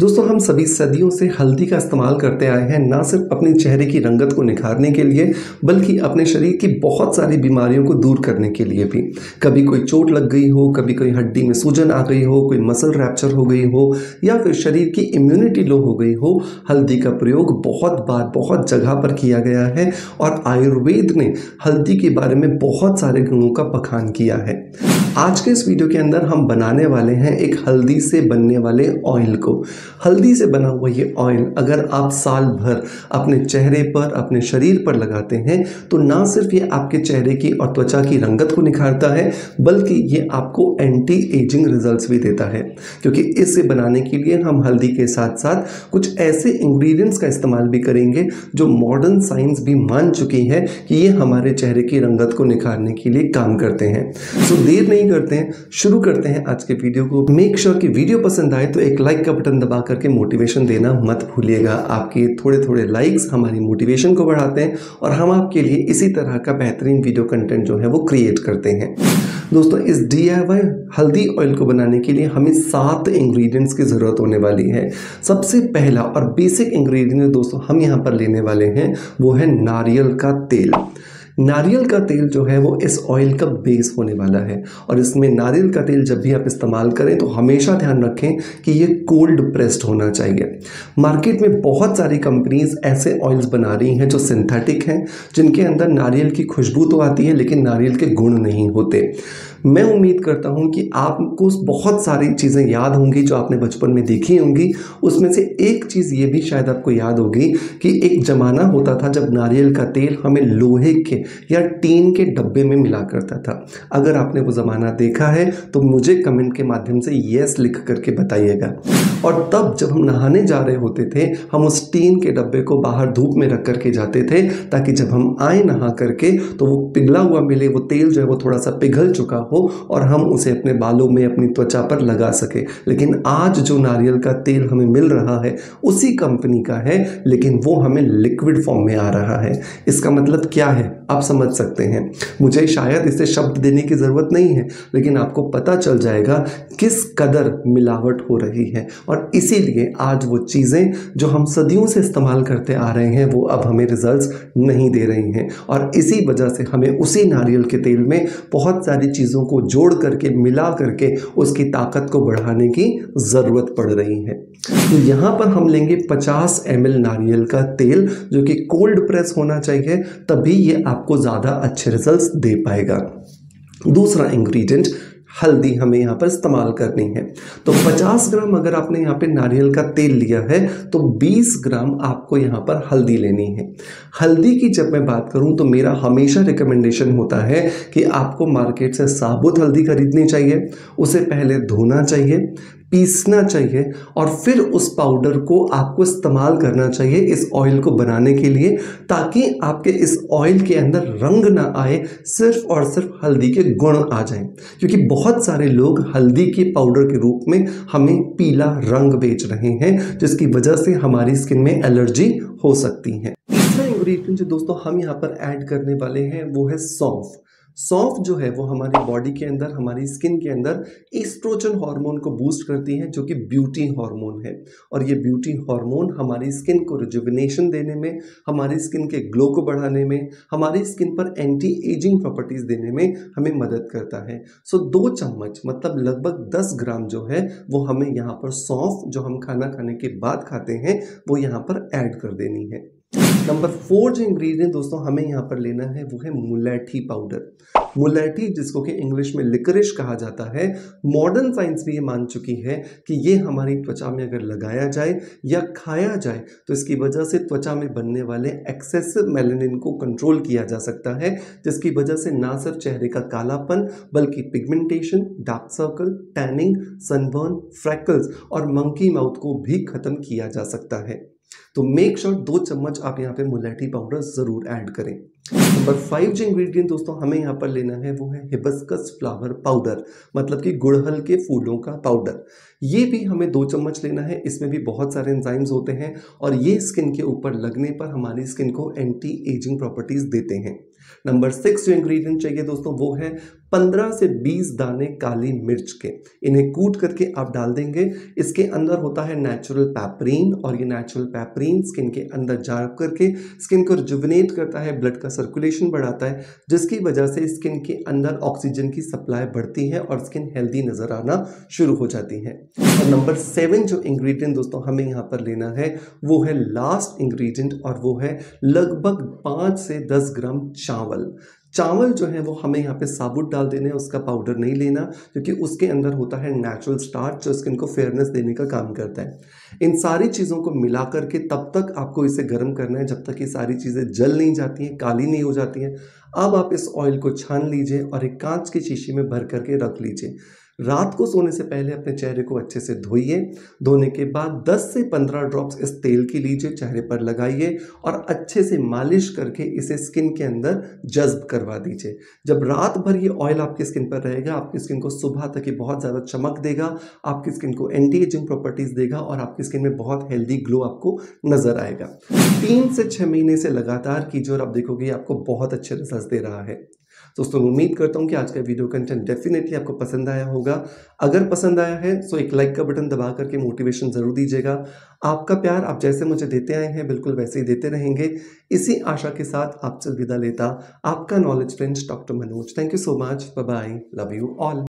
दोस्तों हम सभी सदियों से हल्दी का इस्तेमाल करते आए हैं, ना सिर्फ अपने चेहरे की रंगत को निखारने के लिए बल्कि अपने शरीर की बहुत सारी बीमारियों को दूर करने के लिए भी। कभी कोई चोट लग गई हो, कभी कोई हड्डी में सूजन आ गई हो, कोई मसल रैप्चर हो गई हो या फिर शरीर की इम्यूनिटी लो हो गई हो, हल्दी का प्रयोग बहुत बार बहुत जगह पर किया गया है और आयुर्वेद ने हल्दी के बारे में बहुत सारे गुणों का बखान किया है। आज के इस वीडियो के अंदर हम बनाने वाले हैं एक हल्दी से बनने वाले ऑयल को। हल्दी से बना हुआ ये ऑयल अगर आप साल भर अपने चेहरे पर, अपने शरीर पर लगाते हैं तो ना सिर्फ ये आपके चेहरे की और त्वचा की रंगत को निखारता है बल्कि ये आपको एंटी एजिंग रिजल्ट्स भी देता है, क्योंकि इसे बनाने के लिए हम हल्दी के साथ साथ कुछ ऐसे इंग्रेडिएंट्स का इस्तेमाल भी करेंगे जो मॉडर्न साइंस भी मान चुकी है कि ये हमारे चेहरे की रंगत को निखारने के लिए काम करते हैं। तो देर नहीं करते हैं, शुरू करते हैं आज के वीडियो को। मेक श्योर कि वीडियो पसंद आए तो एक लाइक का बटन दबा करके मोटिवेशन देना मत भूलिएगा। आपके थोड़े थोड़े लाइक्स हमारी मोटिवेशन को बढ़ाते हैं और हम आपके लिए इसी तरह का बेहतरीन वीडियो कंटेंट जो है वो क्रिएट करते हैं। दोस्तों इस DIY हल्दी ऑयल को बनाने के लिए हमें 7 इंग्रेडिएंट्स की ज़रूरत होने वाली है। सबसे पहला और बेसिक इंग्रेडिएंट दोस्तों हम यहाँ पर लेने वाले हैं वो है नारियल का तेल। नारियल का तेल जो है वो इस ऑयल का बेस होने वाला है और इसमें नारियल का तेल जब भी आप इस्तेमाल करें तो हमेशा ध्यान रखें कि ये कोल्ड प्रेस्ड होना चाहिए। मार्केट में बहुत सारी कंपनीज ऐसे ऑयल्स बना रही हैं जो सिंथेटिक हैं, जिनके अंदर नारियल की खुशबू तो आती है लेकिन नारियल के गुण नहीं होते। मैं उम्मीद करता हूं कि आपको बहुत सारी चीज़ें याद होंगी जो आपने बचपन में देखी होंगी। उसमें से एक चीज़ ये भी शायद आपको याद होगी कि एक ज़माना होता था जब नारियल का तेल हमें लोहे के या टीन के डब्बे में मिला करता था। अगर आपने वो ज़माना देखा है तो मुझे कमेंट के माध्यम से येस लिख करके बताइएगा। और तब जब हम नहाने जा रहे होते थे हम उस टीन के डब्बे को बाहर धूप में रख करके जाते थे ताकि जब हम आए नहा करके तो वो पिघला हुआ मिले, वो तेल जो है वो थोड़ा सा पिघल चुका हो और हम उसे अपने बालों में, अपनी त्वचा पर लगा सके। लेकिन आज जो नारियल का तेल हमें मिल रहा है उसी कंपनी का है, लेकिन वो हमें लिक्विड फॉर्म में आ रहा है। इसका मतलब क्या है आप समझ सकते हैं। मुझे शायद इसे शब्द देने की ज़रूरत नहीं है, लेकिन आपको पता चल जाएगा किस कदर मिलावट हो रही है। और इसीलिए आज वो चीज़ें जो हम सदियों से इस्तेमाल करते आ रहे हैं वो अब हमें रिजल्ट्स नहीं दे रही हैं और इसी वजह से हमें उसी नारियल के तेल में बहुत सारी चीज़ों को जोड़ करके, मिला करके उसकी ताकत को बढ़ाने की ज़रूरत पड़ रही है। तो यहाँ पर हम लेंगे 50 ml नारियल का तेल जो कि कोल्ड प्रेस होना चाहिए, तभी ये आपको ज़्यादा अच्छे रिजल्ट्स दे पाएगा। दूसरा इंग्रेडिएंट हल्दी हमें यहाँ पर इस्तेमाल करनी है। तो 50 ग्राम अगर आपने यहाँ पे नारियल का तेल लिया है तो 20 ग्राम आपको यहाँ पर हल्दी लेनी है। हल्दी की जब मैं बात करूँ तो मेरा हमेशा रिकमेंडेशन होता है कि आपको मार्केट से साबुत हल्दी खरीदनी चाहिए, उसे पहले धोना चाहिए, पीसना चाहिए और फिर उस पाउडर को आपको इस्तेमाल करना चाहिए इस ऑयल को बनाने के लिए, ताकि आपके इस ऑयल के अंदर रंग ना आए, सिर्फ और सिर्फ हल्दी के गुण आ जाएं। क्योंकि बहुत सारे लोग हल्दी के पाउडर के रूप में हमें पीला रंग बेच रहे हैं, जिसकी वजह से हमारी स्किन में एलर्जी हो सकती है। तीसरा इंग्रेडिएंट जो दोस्तों हम यहाँ पर ऐड करने वाले हैं वो है सौंफ। सौंफ जो है वो हमारी बॉडी के अंदर, हमारी स्किन के अंदर एस्ट्रोजन हार्मोन को बूस्ट करती है जो कि ब्यूटी हार्मोन है। और ये ब्यूटी हार्मोन हमारी स्किन को रिजुविनेशन देने में, हमारी स्किन के ग्लो को बढ़ाने में, हमारी स्किन पर एंटी एजिंग प्रॉपर्टीज देने में हमें मदद करता है। सो 2 चम्मच मतलब लगभग 10 ग्राम जो है वो हमें यहाँ पर सौंफ, जो हम खाना खाने के बाद खाते हैं, वो यहाँ पर ऐड कर देनी है। नंबर 4 जो इंग्रेडिएंट दोस्तों हमें यहाँ पर लेना है वो है मुलैठी पाउडर। मुलैठी जिसको कि इंग्लिश में लिकरिश कहा जाता है, मॉडर्न साइंस भी ये मान चुकी है कि ये हमारी त्वचा में अगर लगाया जाए या खाया जाए तो इसकी वजह से त्वचा में बनने वाले एक्सेसिव मेलानिन को कंट्रोल किया जा सकता है, जिसकी वजह से ना सिर्फ चेहरे का कालापन बल्कि pigmentation, dark circle, tanning, sunburn, freckles और मंकी माउथ को भी खत्म किया जा सकता है। तो मेक श्योर 2 चम्मच आप यहाँ पे मुलैठी पाउडर ज़रूर ऐड करें। नंबर 5 जो इंग्रेडिएंट दोस्तों हमें यहाँ पर लेना है वो है हिबिस्कस फ्लावर पाउडर, मतलब कि गुड़हल के फूलों का पाउडर। ये भी हमें 2 चम्मच लेना है। इसमें भी बहुत सारे एंजाइम्स होते हैं और ये स्किन के ऊपर लगने पर हमारी स्किन को एंटी एजिंग प्रॉपर्टीज देते हैं। नंबर 6 जो इंग्रेडिएंट चाहिए दोस्तों वो है 15 से 20 दाने काली मिर्च के। इन्हें कूट करके आप डाल देंगे। इसके अंदर होता है नेचुरल पैपरीन और ये नेचुरल पैपरीन स्किन के अंदर जा करके स्किन को रिजुविनेट करता है, ब्लड का सर्कुलेशन बढ़ाता है, जिसकी वजह से स्किन के अंदर ऑक्सीजन की सप्लाई बढ़ती है और स्किन हेल्दी नजर आना शुरू हो जाती है। और नंबर 7 जो इंग्रेडिएंट दोस्तों हमें यहाँ पर लेना है वो है लास्ट इंग्रेडिएंट और वो है लगभग 5 से 10 ग्राम चावल। चावल जो है वो हमें यहाँ पे साबुत डाल देने हैं, उसका पाउडर नहीं लेना, क्योंकि उसके अंदर होता है नेचुरल स्टार्च जो स्किन को फेयरनेस देने का काम करता है। इन सारी चीज़ों को मिला करके तब तक आपको इसे गर्म करना है जब तक ये सारी चीज़ें जल नहीं जाती हैं, काली नहीं हो जाती हैं। अब आप इस ऑयल को छान लीजिए और एक कांच की शीशी में भर करके रख लीजिए। रात को सोने से पहले अपने चेहरे को अच्छे से धोइए। धोने के बाद 10 से 15 ड्रॉप्स इस तेल की लीजिए, चेहरे पर लगाइए और अच्छे से मालिश करके इसे स्किन के अंदर जज्ब करवा दीजिए। जब रात भर ये ऑयल आपकी स्किन पर रहेगा, आपकी स्किन को सुबह तक ये बहुत ज़्यादा चमक देगा, आपकी स्किन को एंटी एजिंग प्रॉपर्टीज़ देगा और आपकी स्किन में बहुत हेल्दी ग्लो आपको नजर आएगा। 3 से 6 महीने से लगातार कीजिए और आप देखोगे आपको बहुत अच्छे रिजल्ट दे रहा है। दोस्तों उम्मीद करता हूँ कि आज का वीडियो कंटेंट डेफिनेटली आपको पसंद आया होगा। अगर पसंद आया है तो एक लाइक का बटन दबा करके मोटिवेशन ज़रूर दीजिएगा। आपका प्यार आप जैसे मुझे देते आए हैं बिल्कुल वैसे ही देते रहेंगे। इसी आशा के साथ आपसे विदा लेता आपका knowledge friends doctor Manoj. Thank you so much. Bye bye. Love you all.